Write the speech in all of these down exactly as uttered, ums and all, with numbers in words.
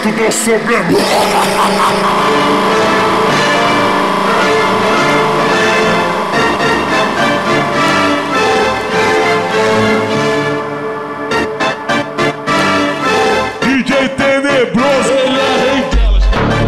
resto do sobrando. D J Tenebroso, ele é rei delas.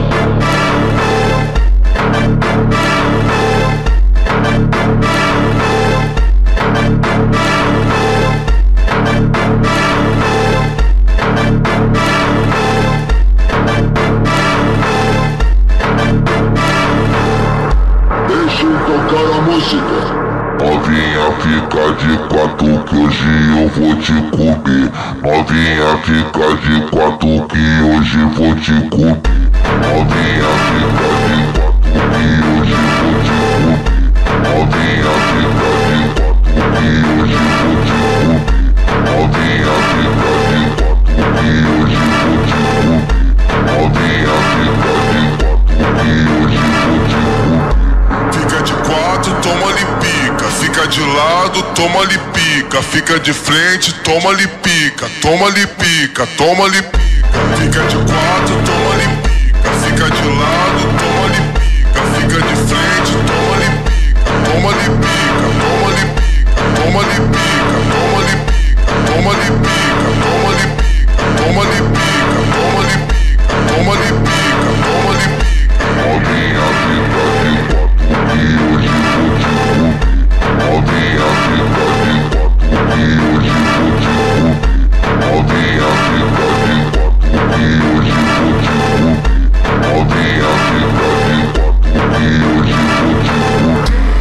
Tocar a música. Novinha, fica de quatro que hoje eu vou te comer. Novinha, fica de quatro que hoje vou te comer. Novinha, fica de quatro que hoje vou te comer. Novinha, fica de quatro que hoje vou te comer. Novinha, fica de quatro que hoje vou te comer. Novinha, fica de quatro que hoje vou te comer. Fica de quatro, toma-lhe pica. Fica de lado, toma-lhe pica. Fica de frente, toma-lhe pica. Toma-lhe pica, toma-lhe pica. Fica de quatro, toma-lhe pica. Fica de lado, toma-lhe pica. Fica de frente, toma-lhe pica. Toma-lhe pica, toma-lhe pica. Toma-lhe pica, toma-lhe pica. Toma-lhe pica, toma-lhe pica. Toma-lhe pica, toma-lhe pica. Toma-lhe pica, toma-lhe pica. Novinha, fica de quatro que hoje vou te comer. Novinha, fica de quatro que hoje vou te comer. Novinha, fica de quatro que hoje vou te comer. Novinha, fica de quatro que hoje vou te comer.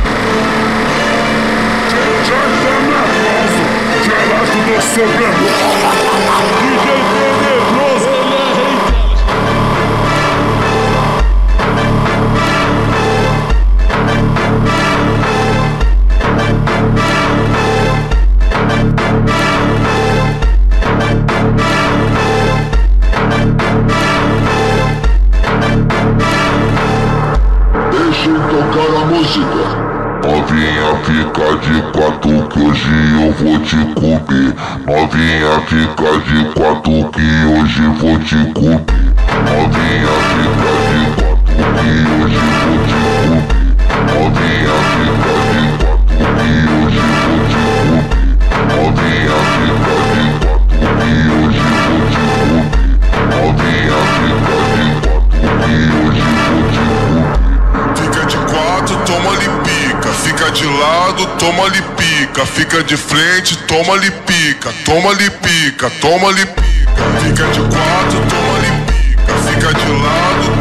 D J Tenebroso, que é resto do sobrando. D J Tenebroso, ele é rei delas. Deixem tocar a música. Novinha, fica de quatro que hoje eu vou te comer. Novinha, fica de quatro que hoje vou te comer. Novinha, fica de quatro que hoje vou te comer. Novinha, fica de quatro que hoje vou te comer. Novinha, fica de quatro que hoje vou te comer. Novinha, fica de quatro que hoje vou te comer. Fica de quatro, toma-lhe pica. Fica de lado, toma-lhe pica. Fica de frente, toma-lhe pica. Toma-lhe pica, toma-lhe pica. Fica de quatro, toma-lhe pica. Fica de lado,